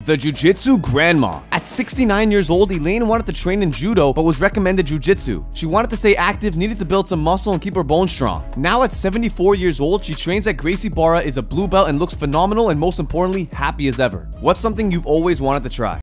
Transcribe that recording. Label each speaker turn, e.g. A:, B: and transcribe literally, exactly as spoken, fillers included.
A: The Jiu Jitsu Grandma. At sixty-nine years old, Elaine wanted to train in judo but was recommended Jiu Jitsu. She wanted to stay active, needed to build some muscle and keep her bones strong. Now at seventy-four years old, she trains at Gracie Barra, is a blue belt, and looks phenomenal and most importantly, happy as ever. What's something you've always wanted to try?